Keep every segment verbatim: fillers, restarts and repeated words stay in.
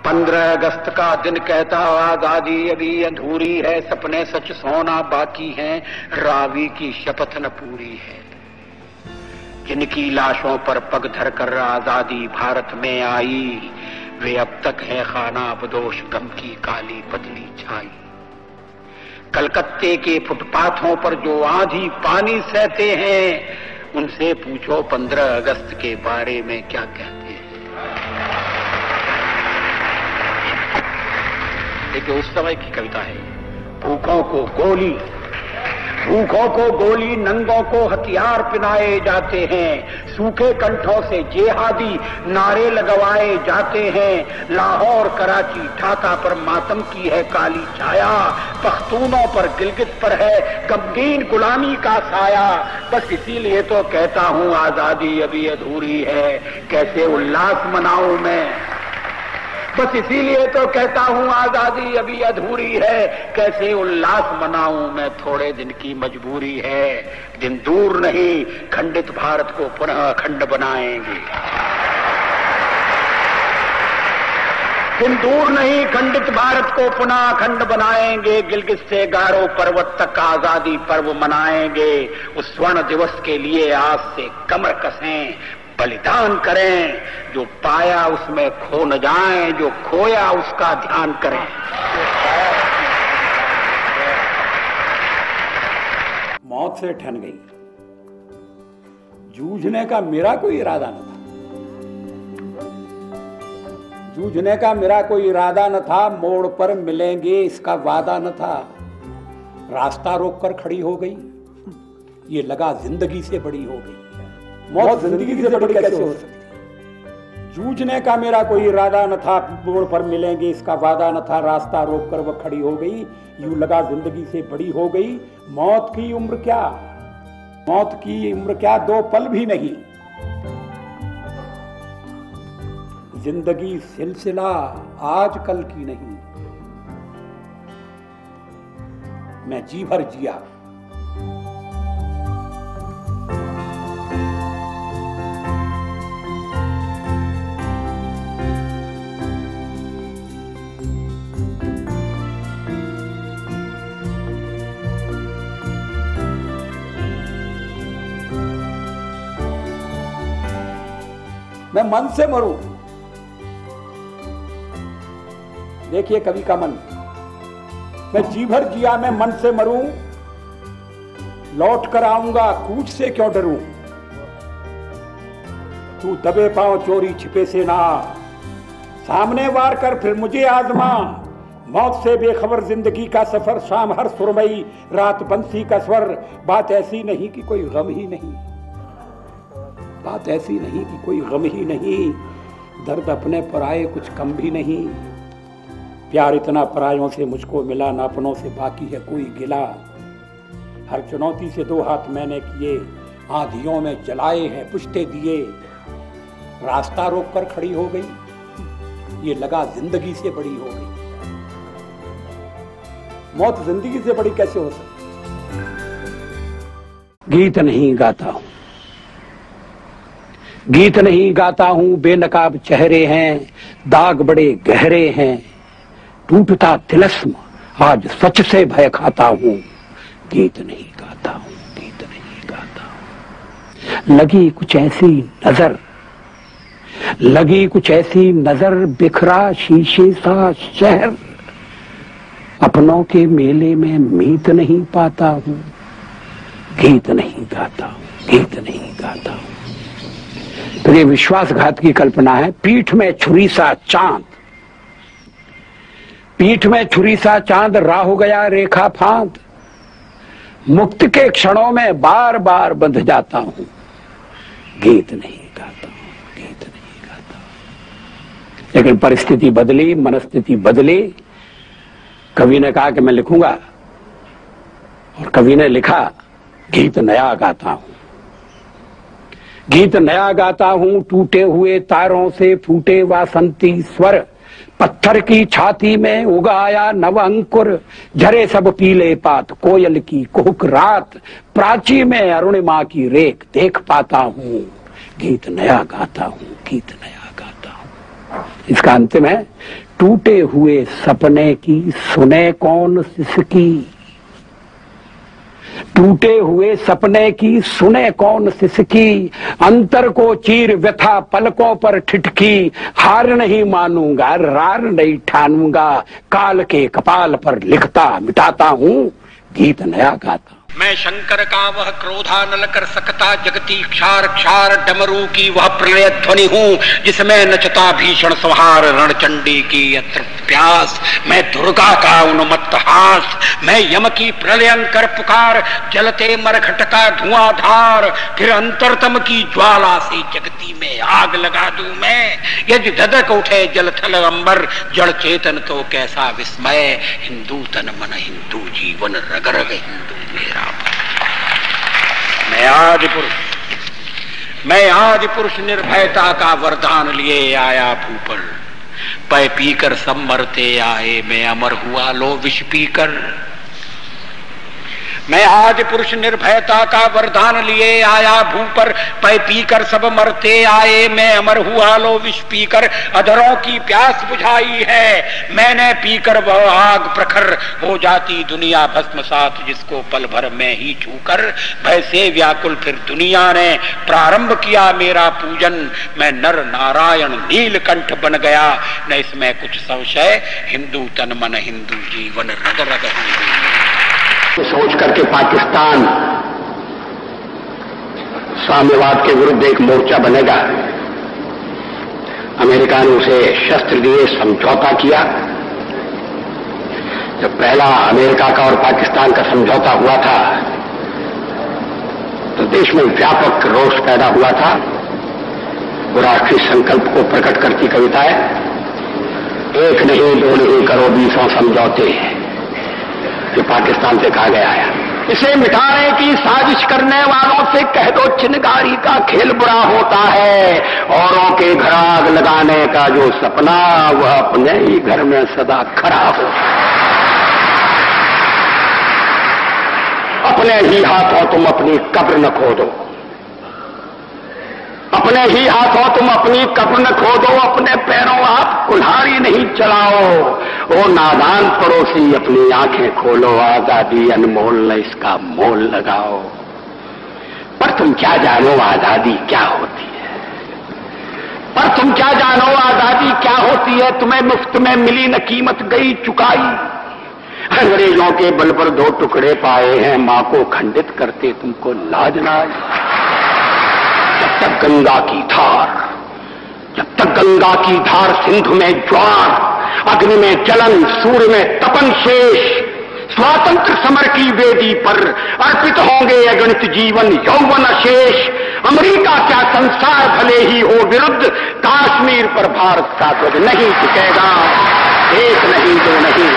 पंद्रह अगस्त का दिन कहता आजादी अभी अधूरी है, सपने सच सोना बाकी हैं, रावी की शपथ न पूरी है। जिनकी लाशों पर पग धर कर आजादी भारत में आई, वे अब तक है खाना बदोश गम की काली पतली छाई। कलकत्ते के फुटपाथों पर जो आंधी पानी सहते हैं, उनसे पूछो पंद्रह अगस्त के बारे में क्या कहते हैं। देखिए, उस समय की कविता है। भूखों को गोली भूखों को गोली नंगों को हथियार पिनाए जाते हैं, सूखे कंठों से जेहादी नारे लगवाए जाते हैं। लाहौर कराची ढाका पर मातम की है काली छाया, पख्तूनों पर गिलगित पर है गमगीन गुलामी का साया। बस इसीलिए तो कहता हूं आजादी अभी अधूरी है, कैसे उल्लास मनाऊं मैं। बस इसीलिए तो कहता हूं आजादी अभी अधूरी है, कैसे उल्लास मनाऊं मैं। थोड़े दिन की मजबूरी है, दिन दूर नहीं खंडित भारत को पुनः अखंड बनाएंगे। दिन दूर नहीं खंडित भारत को पुनः अखंड बनाएंगे। गिलगित से गारो पर्वत तक आजादी पर्व मनाएंगे। उस स्वर्ण दिवस के लिए आज से कमर कसें, बलिदान करें। जो पाया उसमें खो न जाएं, जो खोया उसका ध्यान करें। मौत से ठन गई। जूझने का मेरा कोई इरादा न था जूझने का मेरा कोई इरादा न था, मोड़ पर मिलेंगे इसका वादा न था। रास्ता रोककर खड़ी हो गई, ये लगा जिंदगी से बड़ी हो गई। मौत जिंदगी से बड़ी कैसे हो सकती? जूझने का मेरा कोई इरादा न था, मोड़ पर मिलेंगे इसका वादा न था। रास्ता रोककर वह खड़ी हो गई, यूं लगा जिंदगी से बड़ी हो गई। मौत की उम्र क्या मौत की उम्र क्या दो पल भी नहीं। जिंदगी सिलसिला आज कल की नहीं। मैं जी भर जिया, मैं मन से मरूं। देखिए कवि का मन। मैं जी भर जिया, मैं मन से मरूं, लौट कर आऊंगा कूच से क्यों डरूं। तू दबे पांव चोरी छिपे से ना, सामने वार कर फिर मुझे आजमा। मौत से बेखबर जिंदगी का सफर, शाम हर सुरमई रात बंसी का स्वर। बात ऐसी नहीं कि कोई गम ही नहीं बात ऐसी नहीं कि कोई गम ही नहीं। दर्द अपने पराये कुछ कम भी नहीं। प्यार इतना परायों से मुझको मिला, ना अपनों से बाकी है कोई गिला। हर चुनौती से दो हाथ मैंने किए, आंधियों में जलाए हैं पुश्ते दिए। रास्ता रोक कर खड़ी हो गई, ये लगा जिंदगी से बड़ी हो गई। मौत जिंदगी से बड़ी कैसे हो सकती? गीत नहीं गाता हूं गीत नहीं गाता हूं बेनकाब चेहरे हैं, दाग बड़े गहरे हैं। टूटता तिलस्म आज सच से भय खाता हूं। गीत नहीं गाता हूं गीत नहीं गाता हूं। लगी कुछ ऐसी नजर लगी कुछ ऐसी नजर बिखरा शीशे सा शहर। अपनों के मेले में मीत नहीं पाता हूं। गीत नहीं गाता हूं गीत नहीं गाता हूं। तो ये विश्वासघात की कल्पना है। पीठ में छुरी सा चांद पीठ में छुरी सा चांद राह हो गया रेखा फांद। मुक्त के क्षणों में बार बार बंध जाता हूं। गीत नहीं गाता हूं गीत नहीं गाता हूं। लेकिन परिस्थिति बदली, मनस्थिति बदली। कवि ने कहा कि मैं लिखूंगा, और कवि ने लिखा गीत नया गाता हूं गीत नया गाता हूं। टूटे हुए तारों से फूटे वासंती स्वर, पत्थर की छाती में उगाया नव अंकुर। झरे सब पीले पात, कोयल की कुहुक रात, प्राची में अरुणिमा की रेख देख पाता हूं। गीत नया गाता हूं गीत नया गाता हूं। इसका अंतिम है, टूटे हुए सपने की सुने कौन सिसकी, टूटे हुए सपने की सुने कौन सिसकी, अंतर को चीर व्यथा पलकों पर ठिठकी, हार नहीं मानूंगा रार नहीं ठानूंगा, काल के कपाल पर लिखता मिटाता हूं गीत नया गाता। मैं शंकर का वह क्रोधा नल कर सकता जगती क्षार क्षार डमरू की वह प्रलय ध्वनि हूँ, जिसमें नचता भीषण संहार रणचंडी की अतृप्त प्यास। मैं दुर्गा का उन्मत्त हास, मैं यम की प्रलयंकर पुकार, जलते मरघट का धुआंधार, फिर अंतरतम की ज्वाला से जगती में आग लगा दूं मैं। यदि धधक उठे जल थल अंबर, जड़ चेतन तो कैसा विस्मय, हिंदू तन मन हिंदू जीवन रग रग हिंदू मेरा। मैं आज पुरुष, मैं आज पुरुष निर्भयता का वरदान लिए आया भूपर, पै पीकर सब मरते आए, मैं अमर हुआ लो विष पीकर। मैं आज पुरुष निर्भयता का वरदान लिए आया भूपर, पै पीकर सब मरते आए, मैं अमर हुआ लो विष पीकर। अधरों की प्यास बुझाई है मैंने पीकर, वह आग प्रखर हो जाती दुनिया भस्मसात, जिसको पल भर में ही छूकर। भय से व्याकुल फिर दुनिया ने प्रारंभ किया मेरा पूजन, मैं नर नारायण नीलकंठ बन गया, न इसमें कुछ संशय, हिंदू तन मन हिंदू जीवन रग रग हिंदू। सोच करके पाकिस्तान साम्यवाद के विरुद्ध एक मोर्चा बनेगा। अमेरिका ने उसे शस्त्र दिए, समझौता किया। जब पहला अमेरिका का और पाकिस्तान का समझौता हुआ था तो देश में व्यापक रोष पैदा हुआ था। वो राष्ट्रीय संकल्प को प्रकट करती कविताएं, एक नहीं दो नहीं करो बीसों समझौते, जो पाकिस्तान से कहा गया है। इसे मिटाने की साजिश करने वालों से कह दो चिनगारी का खेल बुरा होता है, औरों के घर आग लगाने का जो सपना वह अपने ही घर में सदा खड़ा हो। अपने ही हाथों तुम अपनी कब्र न खोदो, अपने ही हाथों तुम अपनी कब्र न खोदो, अपने पैरों आप कुल्हाड़ी नहीं चलाओ। ओ नादान पड़ोसी अपनी आंखें खोलो, आजादी अनमोल न इसका मोल लगाओ। पर तुम क्या जानो आजादी क्या होती है, पर तुम क्या जानो आजादी क्या होती है। तुम्हें मुफ्त में मिली न कीमत गई चुकाई, अंग्रेजों के बल पर दो टुकड़े पाए हैं, मां को खंडित करते तुमको लाज ना आई। जब तक गंगा की धार, जब तक गंगा की धार सिंधु में ज्वार, अग्नि में जलन, सूर्य में तपन शेष, स्वातंत्र समर की वेदी पर अर्पित होंगे अगणित जीवन यौवन अशेष। अमेरिका क्या संसार भले ही हो विरुद्ध, कश्मीर पर भारत का ध्वज नहीं टिकेगा। एक नहीं दो नहीं,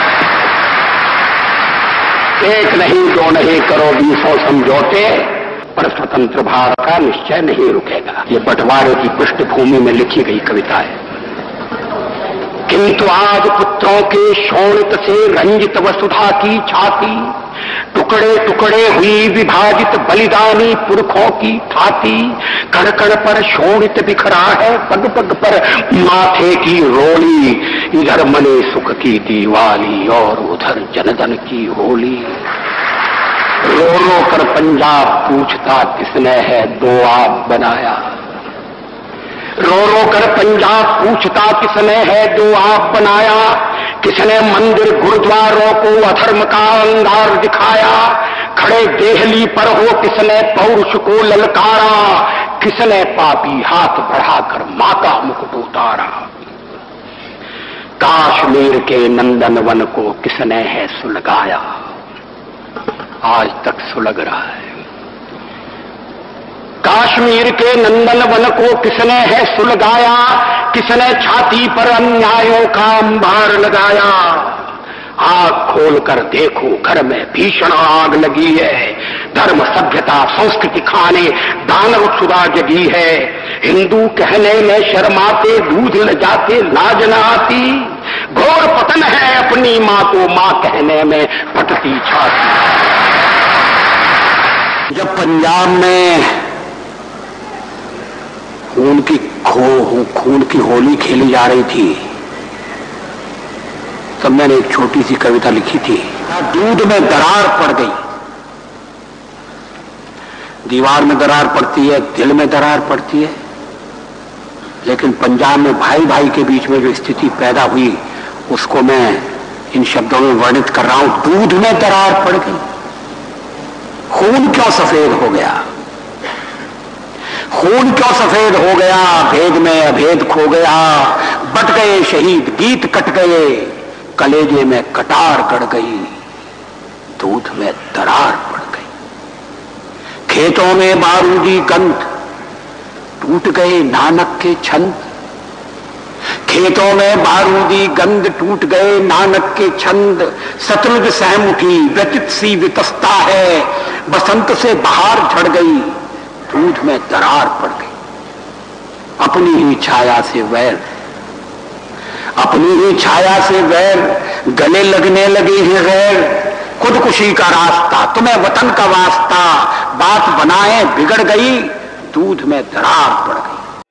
एक नहीं दो नहीं करो बीसों समझौते, पर स्वतंत्र भारत का निश्चय नहीं रुकेगा। ये बंटवारे की पृष्ठभूमि में लिखी गई कविता है। किंतु आज पुत्रों के शोणित से रंजित वसुधा की छाती, टुकड़े टुकड़े हुई विभाजित बलिदानी पुरखों की थाती, कण कण पर शोणित बिखरा है पग पग पर माथे की रोली। इधर मने सुख की दीवाली और उधर जनधन की होली। रो रो कर पंजाब पूछता किसने है दो आप बनाया, रो रो कर पंजाब पूछता किसने है दो आप बनाया। किसने मंदिर गुरुद्वारों को अधर्म का अंगार दिखाया, खड़े देहली पर हो किसने पौरुष को ललकारा। किसने पापी हाथ बढ़ाकर मां का मुकुट उतारा, काश्मीर के नंदनवन को किसने है सुलगाया। आज तक सुलग रहा है। काश्मीर के नंदनवन को किसने है सुलगाया, किसने छाती पर अन्यायों का अंबार लगाया। आग खोलकर देखो घर में भीषण आग लगी है, धर्म सभ्यता संस्कृति खाने दानव क्षुधा जगी है। हिंदू कहने में शर्माते दूध ल जाते लाज न आती, घोर पतन है अपनी मां को मां कहने में फटती छाती। जब पंजाब में खून की खो खून की होली खेली जा रही थी, तब मैंने एक छोटी सी कविता लिखी थी, दूध में दरार पड़ गई। दीवार में दरार पड़ती है, दिल में दरार पड़ती है, लेकिन पंजाब में भाई भाई के बीच में जो स्थिति पैदा हुई उसको मैं इन शब्दों में वर्णित कर रहा हूं। दूध में दरार पड़ गई, खून क्यों सफेद हो गया, खून क्यों सफेद हो गया, भेद में अभेद खो गया, बट गए शहीद गीत कट गए, कलेजे में कटार गड़ गई, दूध में दरार पड़ गई। खेतों में बारूदी गंध, टूट गए नानक के छंद, खेतों में बारूदी गंध, टूट गए नानक के छंद, शतरुंज सहम उठी व्यतीत सी वितस्ता है, बसंत से बहार झड़ गई, दूध में दरार पड़ गई। अपनी ही छाया से वैर, अपनी ही छाया से वैर, गले लगने लगे हैं गैर, खुदकुशी का रास्ता तुम्हें वतन का वास्ता, बात बनाए बिगड़ गई, दूध में दरार पड़ गई।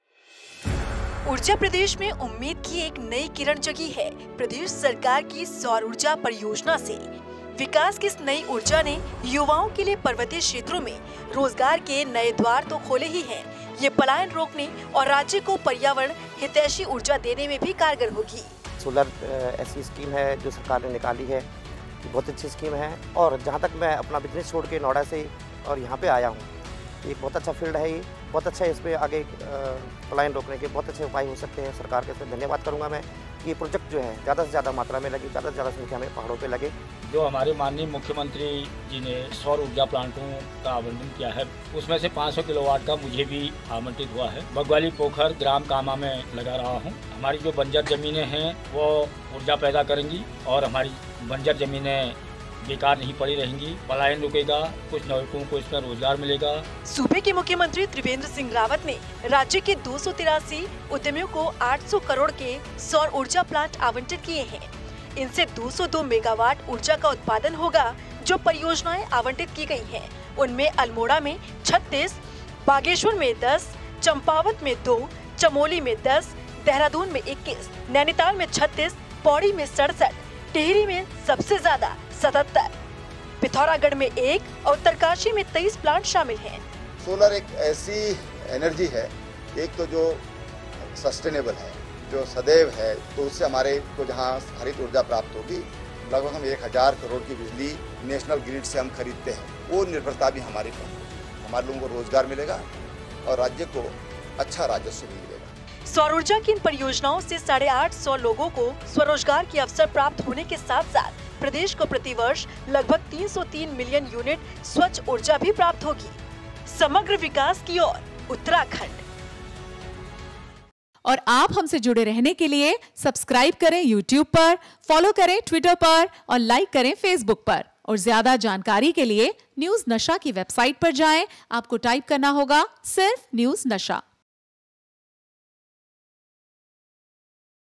ऊर्जा प्रदेश में उम्मीद की एक नई किरण जगी है। प्रदेश सरकार की सौर ऊर्जा परियोजना से विकास की इस नई ऊर्जा ने युवाओं के लिए पर्वतीय क्षेत्रों में रोजगार के नए द्वार तो खोले ही हैं, ये पलायन रोकने और राज्य को पर्यावरण हितैषी ऊर्जा देने में भी कारगर होगी। सोलर ऐसी स्कीम है जो सरकार ने निकाली है, बहुत अच्छी स्कीम है। और जहाँ तक मैं अपना बिजनेस छोड़ के नोएडा से और यहाँ पे आया हूँ, एक बहुत अच्छा फील्ड है, ये बहुत अच्छा है। इस पर आगे पलायन रोकने के बहुत अच्छे उपाय हो सकते हैं। सरकार के साथ धन्यवाद करूंगा मैं। ये प्रोजेक्ट जो है ज़्यादा से ज़्यादा मात्रा में लगे, ज़्यादा से ज़्यादा संख्या में पहाड़ों पे लगे। जो हमारे माननीय मुख्यमंत्री जी ने सौर ऊर्जा प्लांटों का आवंटन किया है, उसमें से पाँच सौ किलोवाट का मुझे भी आवंटित हुआ है। बगवाली पोखर ग्राम कामा में लगा रहा हूँ। हमारी जो बंजर जमीनें हैं वो ऊर्जा पैदा करेंगी और हमारी बंजर जमीनें बेकार नहीं पड़ी रहेंगी, पलायन रुकेगा, कुछ नौजवानों को इसमें रोजगार मिलेगा। सूबे के मुख्यमंत्री त्रिवेंद्र सिंह रावत ने राज्य के दो सौ तिरासी उद्यमियों को आठ सौ करोड़ के सौर ऊर्जा प्लांट आवंटित किए हैं। इनसे दो सौ दो मेगावाट ऊर्जा का उत्पादन होगा। जो परियोजनाएं आवंटित की गई हैं, उनमें अल्मोड़ा में छत्तीस, बागेश्वर में दस, चंपावत में दो, चमोली में दस, देहरादून में इक्कीस, नैनीताल में छत्तीस, पौड़ी में सड़सठ, टिहरी में सबसे ज्यादा सतहत्तर, पिथौरागढ़ में एक और उत्तरकाशी में तेईस प्लांट शामिल हैं। सोलर एक ऐसी एनर्जी है, एक तो जो सस्टेनेबल है, जो सदैव है, तो उससे हमारे को जहाँ हरित ऊर्जा प्राप्त होगी, लगभग हम एक हजार करोड़ की बिजली नेशनल ग्रिड से हम खरीदते हैं, वो निर्भरता भी हमारी कम होगी। हमारे लोगों को रोजगार मिलेगा और राज्य को अच्छा राजस्व भी मिलेगा। सौर ऊर्जा की इन परियोजनाओं से साढ़े आठ सौ लोगों को स्वरोजगार के अवसर प्राप्त होने के साथ साथ प्रदेश को प्रतिवर्ष लगभग तीन सौ तीन मिलियन यूनिट स्वच्छ ऊर्जा भी प्राप्त होगी। समग्र विकास की ओर उत्तराखंड। और आप हमसे जुड़े रहने के लिए सब्सक्राइब करें यूट्यूब पर, फॉलो करें ट्विटर पर और लाइक करें फेसबुक पर। और ज्यादा जानकारी के लिए न्यूज नशा की वेबसाइट पर जाएं। आपको टाइप करना होगा सिर्फ न्यूज नशा।